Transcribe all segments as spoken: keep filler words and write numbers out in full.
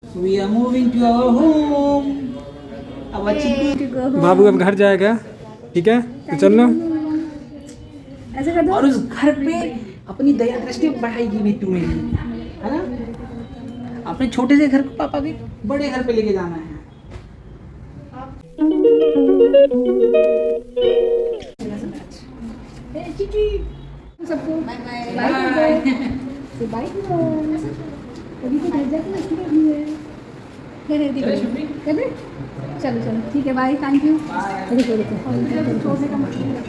We are moving to our home. Our chikoo बाबू अब घर जाएगा, ठीक है? तो चल लो। ऐसे कर दो। और उस घर पे अपनी दया दृष्टि बढ़ाएगी भी तू मेरी, है ना? अपने छोटे से घर को पापा के बड़े घर पे लेके जाना है। सबको बाय बाय बाय अभी तो घर जाके अच्छी लगी है कर दे चलो चलो ठीक है बाय थैंक यू देखो देखो छोड़ने का मतलब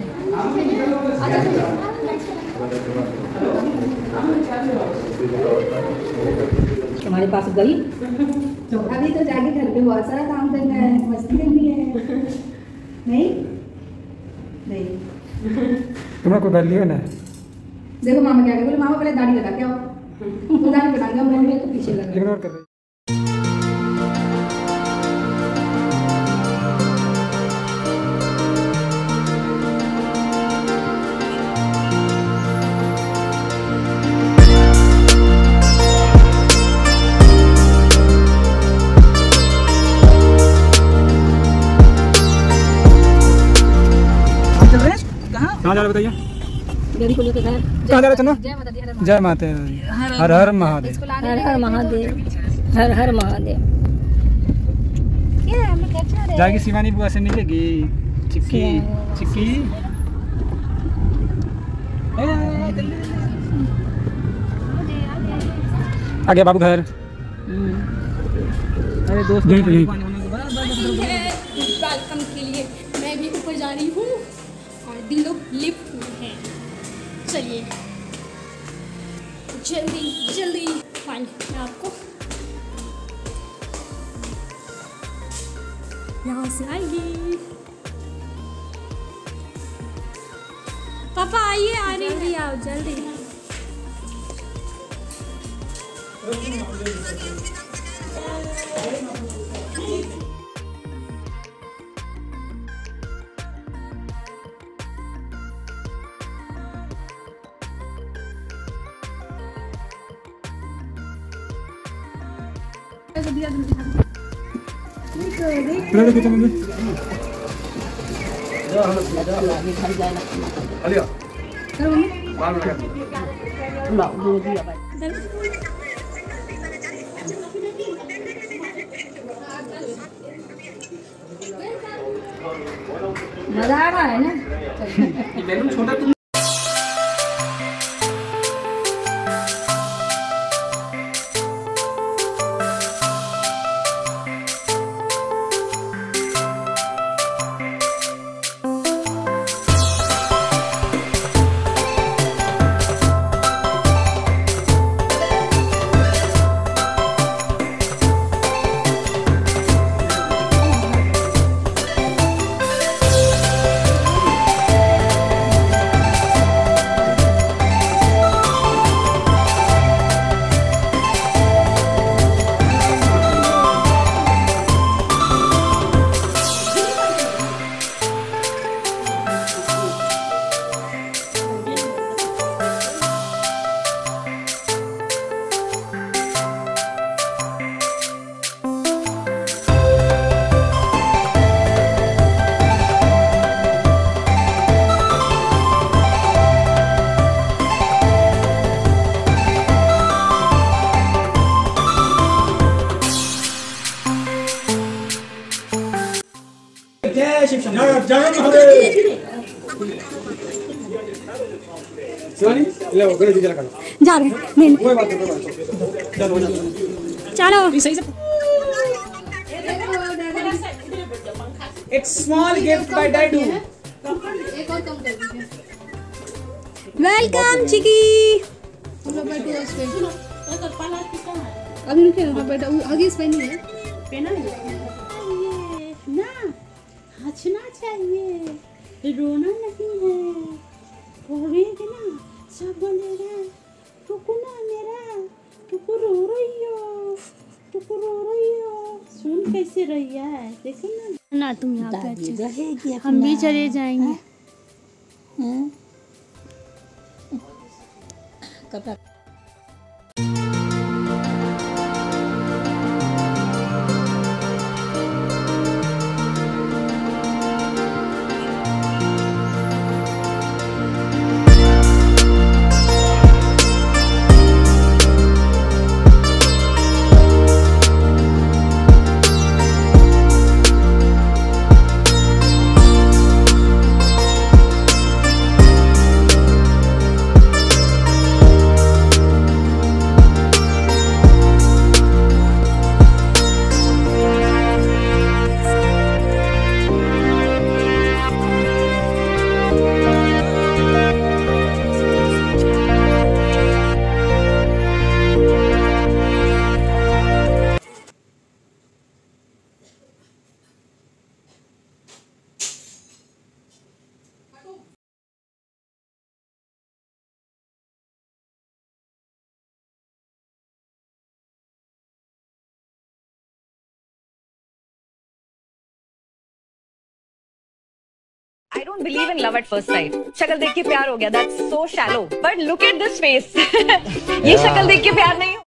तुम्हारे पास गई अभी तो जाके घर पे बहुत सारा काम करना है मस्ती करनी है नहीं नहीं तुम्हें कोई कर लियो ना। देखो मामा क्या बोले मामा पहले दाढ़ी लगा के आओ तो दाढ़ी बनाएंगे मैं तो पीछे लगा इग्नोर कर रही। कहाँ जा रहे बताइए? गाड़ी को लेकर घर कहाँ जा रहे चलो? जय माता दी। हर हर महादेव। हर हर महादेव हर हर महादेव। क्या हम क्या चाह रहे हैं? जाएगी शिवानी बुआ से मिलेगी चिक्की चिक्की। आ गया बाबू घर। अरे दोस्त वेलकम के लिए मैं भी ऊपर जा रही हूँ और दिन लोग लिफ्ट में हैं। चलिए जल्दी जल्दी फाइन मैं आपको यहाँ से आएगी। पापा आइए आ रही आओ जल्दी। मजा आ रहा है ना? बैलून छोटा तुम जा रहे हैं चलो सही से। It's small gift by Dadu. Welcome Chiki. अभी रुकिए ना बेटा आगे इस पे नहीं है पहना है ना हंसना चाहिए रोना नहीं है रोएगी ना सब बोलेगा टुकु ना मेरा टुकु रो रही हो टुकु रो रही हो सुन कैसे रही है देखो ना ना तुम यहाँ पे अच्छे हम भी चले जाएंगे। I don't believe in love at first sight. शक्ल देख के प्यार हो गया, that's so shallow. But look at this face. ये शक्ल देख के प्यार नहीं